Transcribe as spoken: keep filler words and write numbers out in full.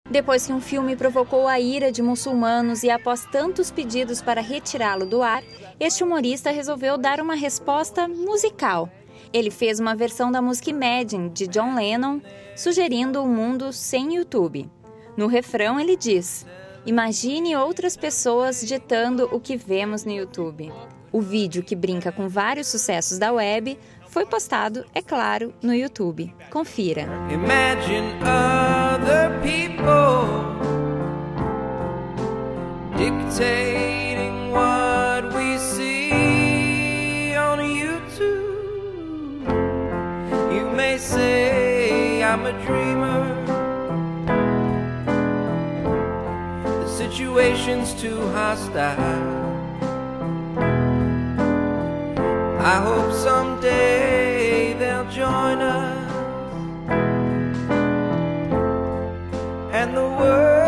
Depois que um filme provocou a ira de muçulmanos e após tantos pedidos para retirá-lo do ar, este humorista resolveu dar uma resposta musical. Ele fez uma versão da música Imagine, de John Lennon, sugerindo um mundo sem YouTube. No refrão ele diz: "Imagine outras pessoas ditando o que vemos no YouTube." O vídeo, que brinca com vários sucessos da web, foi postado, é claro, no YouTube. Confira. Imagine other people dictating what we see on YouTube. You may say I'm a dreamer, the situation's too hostile. I hope someday they'll join us and the world